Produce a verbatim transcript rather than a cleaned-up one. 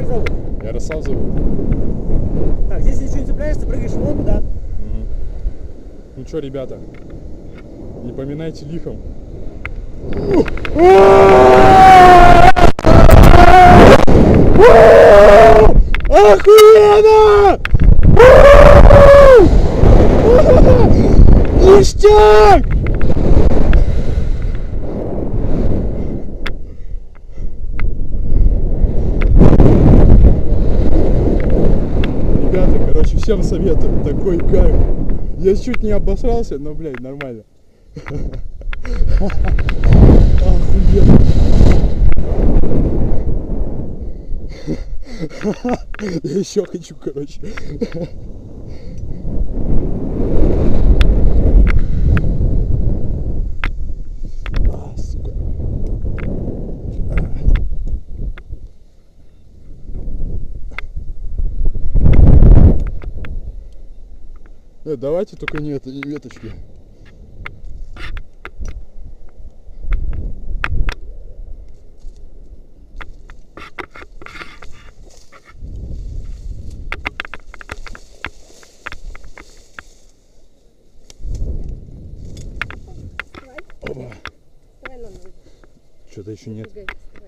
как зовут? Ярослав зовут. Так, здесь ничего не цепляешься, прыгаешь вон туда. Угу. Ну что, ребята, не поминайте лихом. Охуенно! Ништяк! Ребята, короче, всем советую, такой кайф. Я чуть не обосрался, но, блядь, нормально. Охуенно. Я еще хочу, короче. А, сука. Э, давайте только не это, не веточки. Опа. Что-то еще нет.